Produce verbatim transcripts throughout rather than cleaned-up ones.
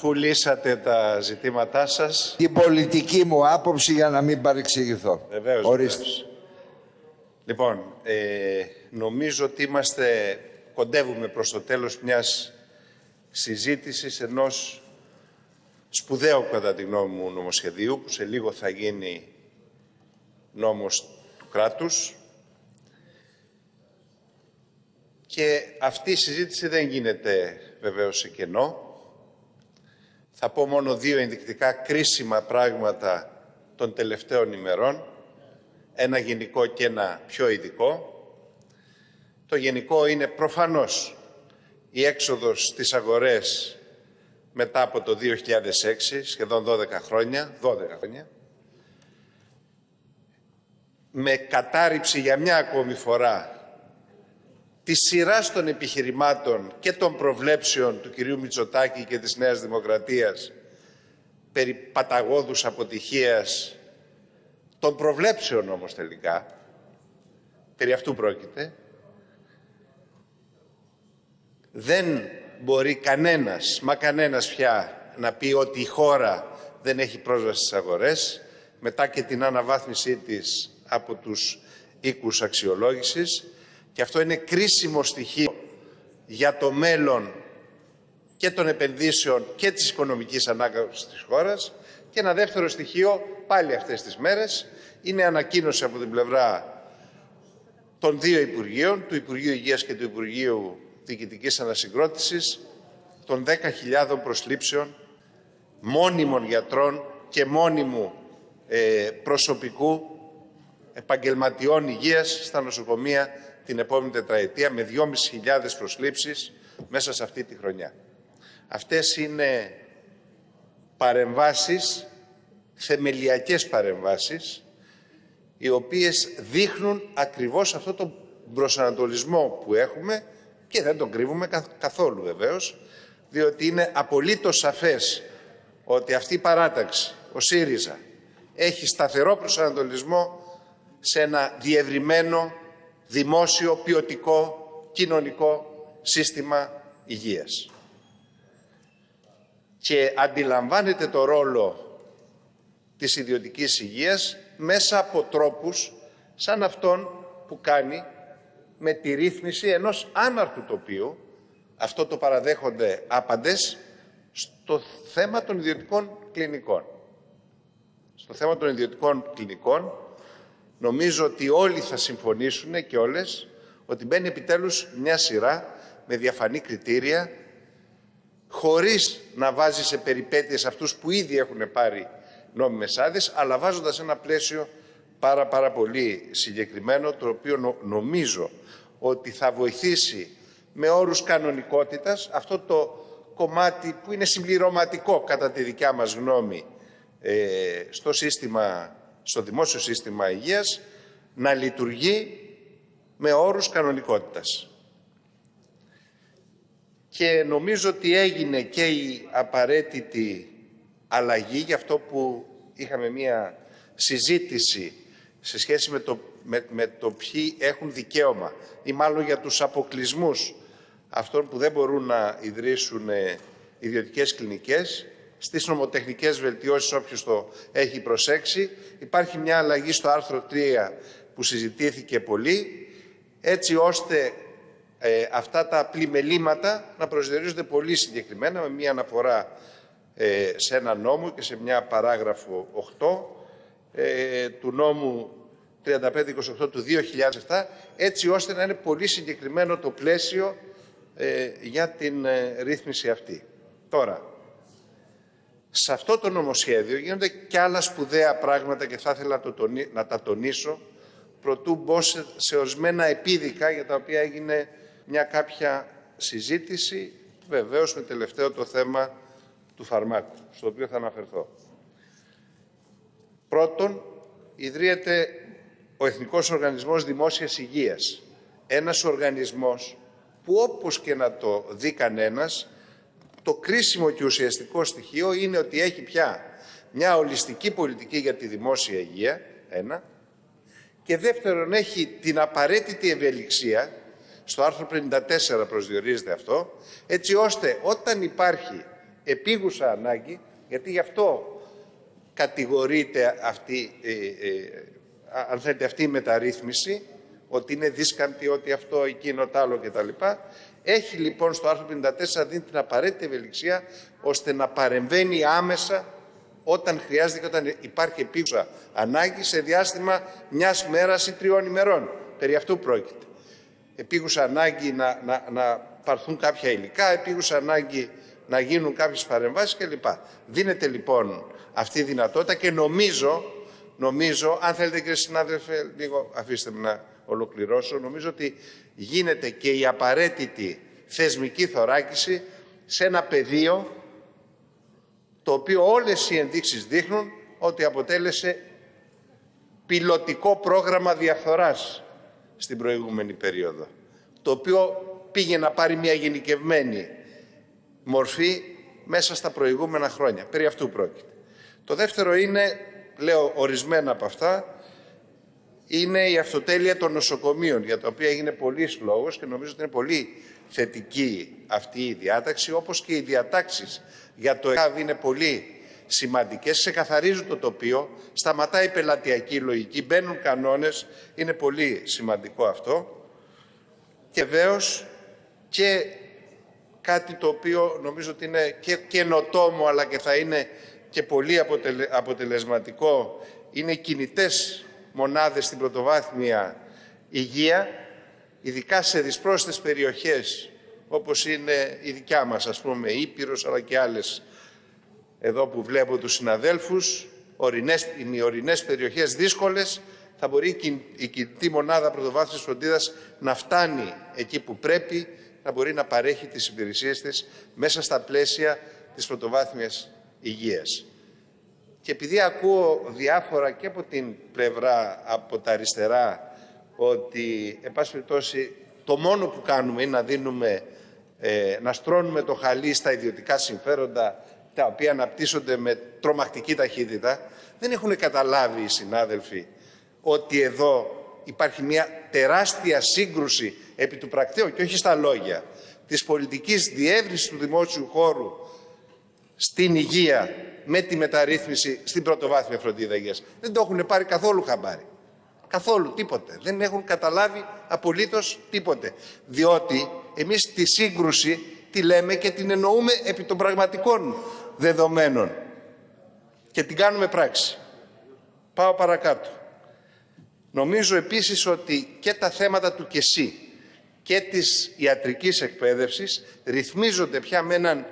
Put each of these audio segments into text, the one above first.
Αφού λύσατε τα ζητήματά σας... Την πολιτική μου άποψη για να μην παρεξηγηθώ. Βεβαίως. Ορίστε. Βεβαίως. Λοιπόν, ε, νομίζω ότι είμαστε, κοντεύουμε προς το τέλος μιας συζήτησης ενός σπουδαίου, κατά τη γνώμη μου, νομοσχεδίου, που σε λίγο θα γίνει νόμος του κράτους. Και αυτή η συζήτηση δεν γίνεται βεβαίως σε κενό. Θα πω μόνο δύο ενδεικτικά κρίσιμα πράγματα των τελευταίων ημερών. Ένα γενικό και ένα πιο ειδικό. Το γενικό είναι προφανώς η έξοδος στις αγορές μετά από το δύο χιλιάδες έξι, σχεδόν δώδεκα χρόνια, δώδεκα χρόνια, με κατάρριψη για μια ακόμη φορά τη σειρά των επιχειρημάτων και των προβλέψεων του κυρίου Μητσοτάκη και της Νέας Δημοκρατίας περί παταγώδους αποτυχίας, των προβλέψεων όμως τελικά, περί αυτού πρόκειται. Δεν μπορεί κανένας, μα κανένας πια, να πει ότι η χώρα δεν έχει πρόσβαση στις αγορές, μετά και την αναβάθμισή της από τους οίκους αξιολόγησης. Και αυτό είναι κρίσιμο στοιχείο για το μέλλον και των επενδύσεων και της οικονομικής ανάκαμψης της χώρας. Και ένα δεύτερο στοιχείο, πάλι αυτές τις μέρες, είναι ανακοίνωση από την πλευρά των δύο Υπουργείων, του Υπουργείου Υγείας και του Υπουργείου Διοικητικής Ανασυγκρότησης, των δέκα χιλιάδων προσλήψεων μόνιμων γιατρών και μόνιμου ε, προσωπικού επαγγελματιών υγείας στα νοσοκομεία την επόμενη τετραετία, με δυόμισι χιλιάδες προσλήψεις μέσα σε αυτή τη χρονιά. Αυτές είναι παρεμβάσεις, θεμελιακές παρεμβάσεις, οι οποίες δείχνουν ακριβώς αυτό το προσανατολισμό που έχουμε και δεν τον κρύβουμε καθόλου βεβαίως, διότι είναι απολύτως σαφές ότι αυτή η παράταξη, ο ΣΥΡΙΖΑ, έχει σταθερό προσανατολισμό σε ένα διευρυμένο, δημόσιο, ποιοτικό, κοινωνικό σύστημα υγείας. Και αντιλαμβάνεται το ρόλο της ιδιωτικής υγείας μέσα από τρόπους σαν αυτόν που κάνει με τη ρύθμιση ενός άναρχου τοπίου, αυτό το παραδέχονται άπαντες, στο θέμα των ιδιωτικών κλινικών. Στο θέμα των ιδιωτικών κλινικών νομίζω ότι όλοι θα συμφωνήσουν και όλες ότι μπαίνει επιτέλους μια σειρά με διαφανή κριτήρια, χωρίς να βάζει σε περιπέτειες αυτούς που ήδη έχουν πάρει νόμιμες άδειες, αλλά βάζοντας ένα πλαίσιο πάρα πάρα πολύ συγκεκριμένο, το οποίο νομίζω ότι θα βοηθήσει με όρους κανονικότητας αυτό το κομμάτι που είναι συμπληρωματικό κατά τη δικιά μας γνώμη ε, στο σύστημα, στο δημόσιο σύστημα υγείας, να λειτουργεί με όρους κανονικότητας. Και νομίζω ότι έγινε και η απαραίτητη αλλαγή, για αυτό που είχαμε μία συζήτηση σε σχέση με το, με, με το ποιοι έχουν δικαίωμα, ή μάλλον για τους αποκλεισμούς αυτών που δεν μπορούν να ιδρύσουν ε, ιδιωτικές κλινικές. Στις νομοτεχνικές βελτιώσεις, όποιος το έχει προσέξει, υπάρχει μια αλλαγή στο άρθρο τρία που συζητήθηκε πολύ, έτσι ώστε ε, αυτά τα πλημελήματα να προσδιορίζονται πολύ συγκεκριμένα, με μια αναφορά ε, σε ένα νόμο και σε μια παράγραφο οκτώ ε, του νόμου τριάντα πέντε είκοσι οκτώ του δύο χιλιάδες επτά, έτσι ώστε να είναι πολύ συγκεκριμένο το πλαίσιο ε, για την ε, ρύθμιση αυτή. Τώρα, σε αυτό το νομοσχέδιο γίνονται και άλλα σπουδαία πράγματα και θα ήθελα να, το τονί, να τα τονίσω, προτού μπω σε, σε ορισμένα επίδικα για τα οποία έγινε μια κάποια συζήτηση, βεβαίως με τελευταίο το θέμα του φαρμάκου, στο οποίο θα αναφερθώ. Πρώτον, ιδρύεται ο Εθνικός Οργανισμός Δημόσιας Υγείας. Ένας οργανισμός που, όπως και να το δει κανένας, το κρίσιμο και ουσιαστικό στοιχείο είναι ότι έχει πια μια ολιστική πολιτική για τη δημόσια υγεία, ένα, και δεύτερον έχει την απαραίτητη ευελιξία, στο άρθρο πενήντα τέσσερα προσδιορίζεται αυτό, έτσι ώστε όταν υπάρχει επίγουσα ανάγκη, γιατί γι' αυτό κατηγορείται αυτή, ε, ε, αν θέλετε, αυτή η μεταρρύθμιση, ότι είναι δίσκαμπτη, ότι αυτό, εκείνο, τ' άλλο κτλ. Έχει λοιπόν στο άρθρο πενήντα τέσσερα δίνει την απαραίτητη ευελιξία ώστε να παρεμβαίνει άμεσα όταν χρειάζεται και όταν υπάρχει επίγουσα ανάγκη σε διάστημα μιας μέρας ή τριών ημερών. Περί αυτού πρόκειται. Επίγουσα ανάγκη να, να, να πάρθουν κάποια υλικά, επίγουσα ανάγκη να γίνουν κάποιες παρεμβάσεις κλπ. Δίνεται λοιπόν αυτή η δυνατότητα και νομίζω, νομίζω, αν θέλετε κύριε συνάδελφε, λίγο αφήστε με να ολοκληρώσω, νομίζω ότι γίνεται και η απαραίτητη θεσμική θωράκιση σε ένα πεδίο το οποίο όλες οι ενδείξεις δείχνουν ότι αποτέλεσε πιλωτικό πρόγραμμα διαφθοράς στην προηγούμενη περίοδο, το οποίο πήγε να πάρει μια γενικευμένη μορφή μέσα στα προηγούμενα χρόνια. Περί αυτού πρόκειται. Το δεύτερο είναι, λέω ορισμένα από αυτά, είναι η αυτοτέλεια των νοσοκομείων, για τα οποία έγινε πολλής λόγος και νομίζω ότι είναι πολύ θετική αυτή η διάταξη, όπως και οι διατάξεις για το ΕΚΑΒ είναι πολύ σημαντικές, ξεκαθαρίζουν το τοπίο, σταματάει η πελατειακή λογική, μπαίνουν κανόνες, είναι πολύ σημαντικό αυτό. Και βεβαίως και κάτι το οποίο νομίζω ότι είναι και καινοτόμο αλλά και θα είναι και πολύ αποτελε, αποτελεσματικό, είναι οι κινητές μονάδες στην πρωτοβάθμια υγεία, ειδικά σε δυσπρόσιτες περιοχές όπως είναι η δικιά μας, ας πούμε, Ήπειρος, αλλά και άλλες εδώ που βλέπω τους συναδέλφους, ορεινές, οι ορεινές περιοχές δύσκολες, θα μπορεί η κινητή μονάδα πρωτοβάθμιας φροντίδας να φτάνει εκεί που πρέπει, να μπορεί να παρέχει τις υπηρεσίες της μέσα στα πλαίσια της πρωτοβάθμιας υγείας. Και επειδή ακούω διάφορα και από την πλευρά, από τα αριστερά, ότι, εν πάση περιπτώσει, το μόνο που κάνουμε είναι να δίνουμε, ε, να στρώνουμε το χαλί στα ιδιωτικά συμφέροντα, τα οποία αναπτύσσονται με τρομακτική ταχύτητα, δεν έχουν καταλάβει οι συνάδελφοι ότι εδώ υπάρχει μια τεράστια σύγκρουση επί του πρακτέου και όχι στα λόγια της πολιτικής διεύρυνσης του δημόσιου χώρου στην υγεία με τη μεταρρύθμιση στην πρωτοβάθμια φροντίδα υγείας. Δεν το έχουν πάρει καθόλου χαμπάρι. Καθόλου, τίποτε. Δεν έχουν καταλάβει απολύτως τίποτε. Διότι εμείς τη σύγκρουση τη λέμε και την εννοούμε επί των πραγματικών δεδομένων και την κάνουμε πράξη. Πάω παρακάτω. Νομίζω επίσης ότι και τα θέματα του ΚΕΣΥ και της ιατρικής εκπαίδευσης ρυθμίζονται πια με έναν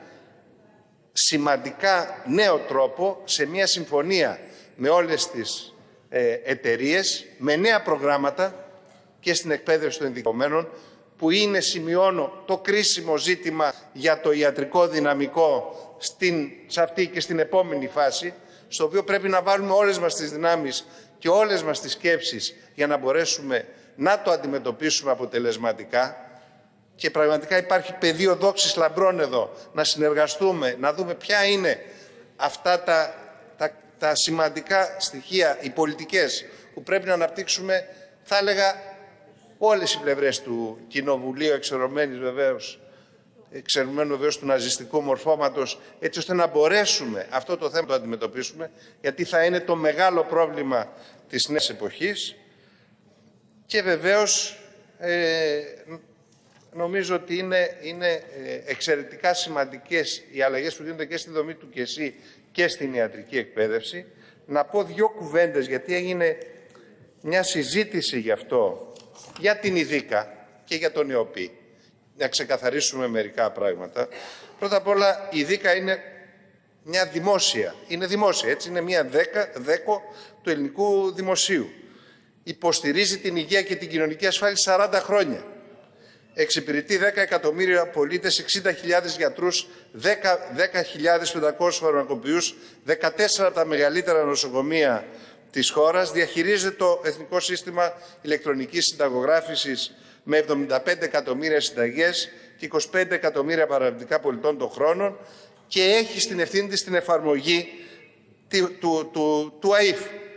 σημαντικά νέο τρόπο σε μια συμφωνία με όλες τις ε, εταιρείες, με νέα προγράμματα και στην εκπαίδευση των ειδικευμένων, που είναι, σημειώνω, το κρίσιμο ζήτημα για το ιατρικό δυναμικό στην, σε αυτή και στην επόμενη φάση, στο οποίο πρέπει να βάλουμε όλες μας τις δυνάμεις και όλες μας τις σκέψεις για να μπορέσουμε να το αντιμετωπίσουμε αποτελεσματικά. Και πραγματικά υπάρχει πεδίο δόξης λαμπρών εδώ, να συνεργαστούμε, να δούμε ποια είναι αυτά τα, τα, τα σημαντικά στοιχεία, οι πολιτικές που πρέπει να αναπτύξουμε, θα έλεγα, όλες οι πλευρές του Κοινοβουλίου, εξαιρουμένης βεβαίως, εξαιρουμένου βεβαίως του ναζιστικού μορφώματος, έτσι ώστε να μπορέσουμε αυτό το θέμα να το αντιμετωπίσουμε, γιατί θα είναι το μεγάλο πρόβλημα της νέας εποχής. Και βεβαίως ε, νομίζω ότι είναι, είναι εξαιρετικά σημαντικές οι αλλαγές που γίνονται και στη δομή του ΚΕΣΥ και στην ιατρική εκπαίδευση. Να πω δύο κουβέντες, γιατί έγινε μια συζήτηση γι' αυτό, για την ΙΔΙΚΑ και για τον ΕΟΠΗ. Να ξεκαθαρίσουμε μερικά πράγματα. Πρώτα απ' όλα, η ΙΔΙΚΑ είναι μια δημόσια, είναι δημόσια, έτσι, είναι μια δέκα, δέκο του ελληνικού δημοσίου. Υποστηρίζει την υγεία και την κοινωνική ασφάλιση σαράντα χρόνια. Εξυπηρετεί δέκα εκατομμύρια πολίτες, εξήντα χιλιάδες γιατρούς, δέκα χιλιάδες πεντακόσιους φαρμακοποιούς, δεκατέσσερα από τα μεγαλύτερα νοσοκομεία της χώρας, διαχειρίζεται το Εθνικό Σύστημα Ηλεκτρονικής Συνταγογράφησης με εβδομήντα πέντε εκατομμύρια συνταγές και είκοσι πέντε εκατομμύρια παραπληκτικά πολιτών των χρόνων και έχει στην ευθύνη της την εφαρμογή του, του, του, του ΑΙΦ.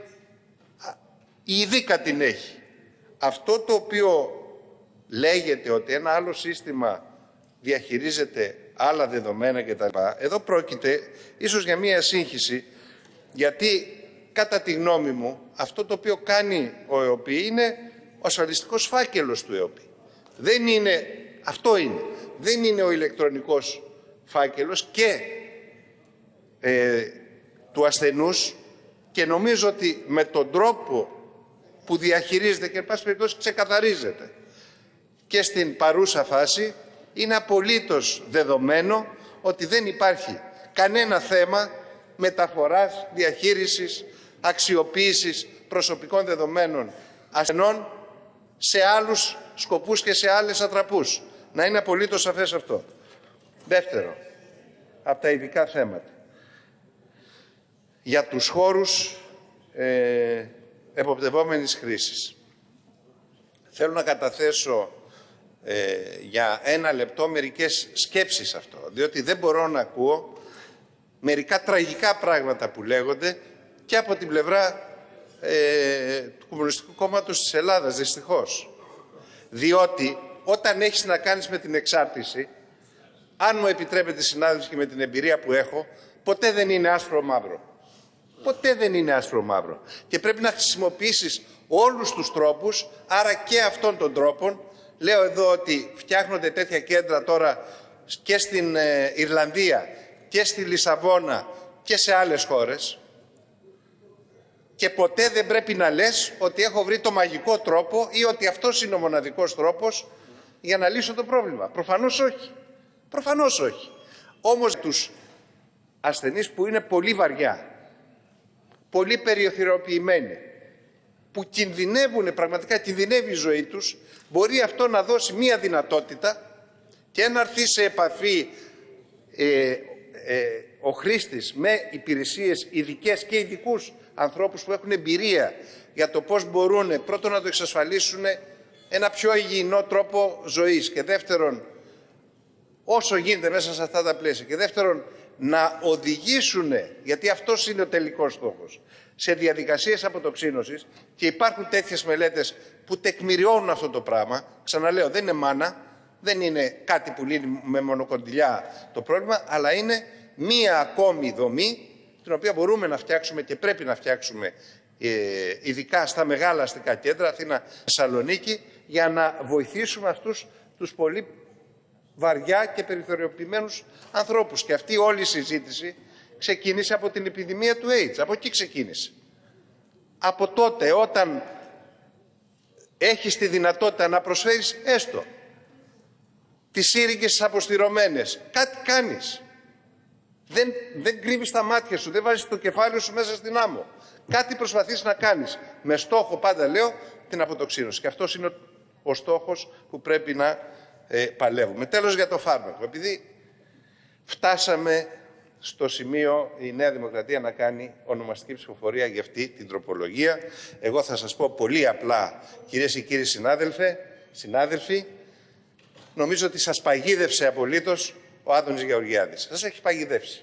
Η ΙΔΙΚΑ την έχει. Αυτό το οποίο λέγεται ότι ένα άλλο σύστημα διαχειρίζεται άλλα δεδομένα κτλ. Εδώ πρόκειται ίσως για μία σύγχυση, γιατί κατά τη γνώμη μου αυτό το οποίο κάνει ο ΕΟΠΗ είναι ο ασφαλιστικός φάκελος του ΕΟΠΗ. Δεν είναι, αυτό είναι, δεν είναι ο ηλεκτρονικός φάκελος και ε, του ασθενούς, και νομίζω ότι με τον τρόπο που διαχειρίζεται και εν πάση περιπτώσει ξεκαθαρίζεται και στην παρούσα φάση, είναι απολύτως δεδομένο ότι δεν υπάρχει κανένα θέμα μεταφοράς, διαχείρισης, αξιοποίησης προσωπικών δεδομένων ασθενών σε άλλους σκοπούς και σε άλλες ατραπούς. Να είναι απολύτως σαφές αυτό. Δεύτερο, από τα ειδικά θέματα. Για τους χώρους ε, εποπτευόμενης χρήσης. Θέλω να καταθέσω ε, για ένα λεπτό μερικές σκέψεις αυτό, διότι δεν μπορώ να ακούω μερικά τραγικά πράγματα που λέγονται και από την πλευρά ε, του Κομμουνιστικού Κόμματος της Ελλάδας, δυστυχώς. Διότι όταν έχεις να κάνεις με την εξάρτηση, αν μου επιτρέπετε συνάδελφοι και με την εμπειρία που έχω, ποτέ δεν είναι άσπρο-μαύρο. Ποτέ δεν είναι άσπρο-μαύρο. Και πρέπει να χρησιμοποιήσεις όλους τους τρόπους, άρα και αυτών των τρόπων. Λέω εδώ ότι φτιάχνονται τέτοια κέντρα τώρα και στην ε, Ιρλανδία και στη Λισαβόνα και σε άλλες χώρες. Και ποτέ δεν πρέπει να λες ότι έχω βρει το μαγικό τρόπο ή ότι αυτός είναι ο μοναδικός τρόπος για να λύσω το πρόβλημα. Προφανώς όχι. Προφανώς όχι. Όμως τους ασθενείς που είναι πολύ βαριά, πολύ περιοθυροποιημένοι, που κινδυνεύουν, πραγματικά κινδυνεύει η ζωή τους, μπορεί αυτό να δώσει μία δυνατότητα και να έρθει σε επαφή ε, ε, ο χρήστης με υπηρεσίες ειδικές και ειδικούς ανθρώπους που έχουν εμπειρία για το πώς μπορούν πρώτον να το εξασφαλίσουν ένα πιο υγιεινό τρόπο ζωής και δεύτερον, όσο γίνεται μέσα σε αυτά τα πλαίσια, και δεύτερον να οδηγήσουν, γιατί αυτός είναι ο τελικός στόχος, σε διαδικασίες αποτοξίνωσης, και υπάρχουν τέτοιες μελέτες που τεκμηριώνουν αυτό το πράγμα. Ξαναλέω, δεν είναι μάνα, δεν είναι κάτι που λύνει με μονοκοντιλιά το πρόβλημα, αλλά είναι μία ακόμη δομή την οποία μπορούμε να φτιάξουμε και πρέπει να φτιάξουμε ε, ειδικά στα μεγάλα αστικά κέντρα, Αθήνα, Θεσσαλονίκη, για να βοηθήσουμε αυτούς τους πολύ βαριά και περιθωριοποιημένους ανθρώπους. Και αυτή όλη η συζήτηση ξεκίνησε από την επιδημία του AIDS. Από εκεί ξεκίνησε. Από τότε, όταν έχεις τη δυνατότητα να προσφέρεις έστω τις σύριγγες τις αποστηρωμένες, κάτι κάνεις. Δεν, δεν κρύβεις τα μάτια σου, δεν βάζεις το κεφάλι σου μέσα στην άμμο. Κάτι προσπαθείς να κάνεις. Με στόχο, πάντα λέω, την αποτοξίνωση. Και αυτός είναι ο, ο στόχος που πρέπει να ε, παλεύουμε. Τέλος, για το φάρμακο. Επειδή φτάσαμε στο σημείο η Νέα Δημοκρατία να κάνει ονομαστική ψηφοφορία για αυτή την τροπολογία, εγώ θα σας πω πολύ απλά, κυρίες και κύριοι συνάδελφε, συνάδελφοι, νομίζω ότι σας παγίδευσε απολύτως ο Άδωνης Γεωργιάδης. Σας έχει παγιδεύσει.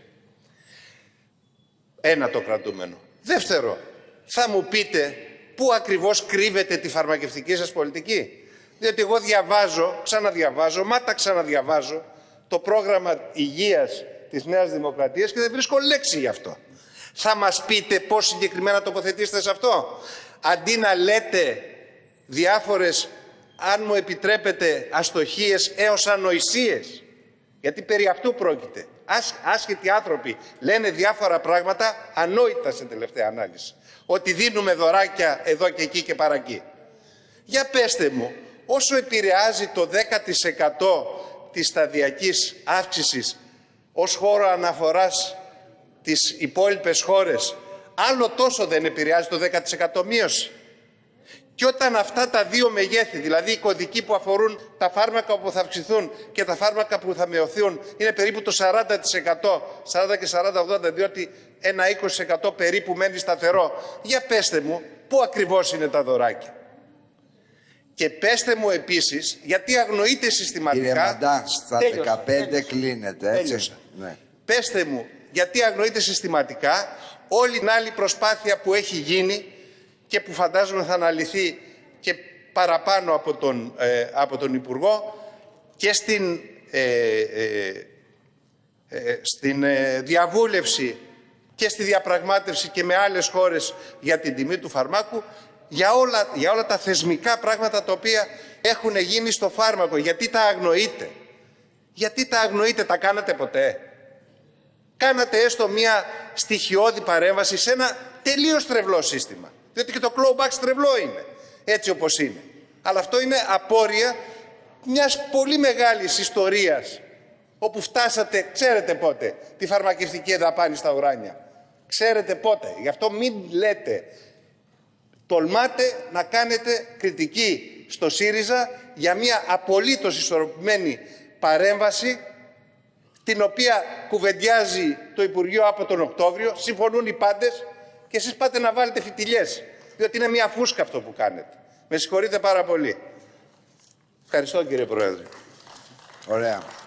Ένα το κρατούμενο. Δεύτερο, θα μου πείτε πού ακριβώς κρύβεται τη φαρμακευτική σας πολιτική. Διότι εγώ διαβάζω, ξαναδιαβάζω, μα τα ξαναδιαβάζω το πρόγραμμα υγείας της Νέας Δημοκρατίας και δεν βρίσκω λέξη γι' αυτό. Θα μας πείτε πώς συγκεκριμένα τοποθετήσετε σε αυτό. Αντί να λέτε διάφορες, αν μου επιτρέπετε, αστοχίες έως ανοησίες, γιατί περί αυτού πρόκειται. Άσ, άσχετοι άνθρωποι λένε διάφορα πράγματα ανόητα σε τελευταία ανάλυση. Ότι δίνουμε δωράκια εδώ και εκεί και παρακεί. Για πέστε μου, όσο επηρεάζει το δέκα τοις εκατό της σταδιακής αύξησης ως χώρο αναφοράς τις υπόλοιπες χώρες, άλλο τόσο δεν επηρεάζει το δέκα τοις εκατό μείωση. Και όταν αυτά τα δύο μεγέθη, δηλαδή οι κωδικοί που αφορούν τα φάρμακα που θα αυξηθούν και τα φάρμακα που θα μειωθούν, είναι περίπου το σαράντα τοις εκατό, σαράντα και σαράντα ογδόντα, διότι ένα είκοσι τοις εκατό περίπου μένει σταθερό. Για πέστε μου, πού ακριβώς είναι τα δωράκια. Και πέστε μου επίσης, γιατί αγνοείτε συστηματικά... Κύριε Μαντά, στα τέλειωσα, δεκαπέντε τέλειωσα. Κλείνεται, έτσι. Ναι. Πέστε μου, γιατί αγνοείτε συστηματικά όλη την άλλη προσπάθεια που έχει γίνει και που φαντάζομαι θα αναλυθεί και παραπάνω από τον, ε, από τον Υπουργό και στην ε, ε, ε, στην ε, διαβούλευση και στη διαπραγμάτευση και με άλλες χώρες για την τιμή του φαρμάκου, για όλα, για όλα τα θεσμικά πράγματα τα οποία έχουν γίνει στο φάρμακο. Γιατί τα αγνοείτε? Γιατί τα αγνοείτε? Τα κάνατε ποτέ? Κάνατε έστω μια στοιχειώδη παρέμβαση σε ένα τελείως τρευλό σύστημα? Διότι και το clawback τρευλό είναι, έτσι όπως είναι. Αλλά αυτό είναι απόρρια μιας πολύ μεγάλης ιστορίας, όπου φτάσατε, ξέρετε πότε, τη φαρμακευτική δαπάνη στα ουράνια. Ξέρετε πότε. Γι' αυτό μην λέτε, τολμάτε να κάνετε κριτική στο ΣΥΡΙΖΑ για μια απολύτως ισορροπημένη παρέμβαση, την οποία κουβεντιάζει το Υπουργείο από τον Οκτώβριο, συμφωνούν οι πάντες και εσείς πάτε να βάλετε φιτιλιές, διότι είναι μια φούσκα αυτό που κάνετε. Με συγχωρείτε πάρα πολύ. Ευχαριστώ, κύριε Πρόεδρε. Ωραία.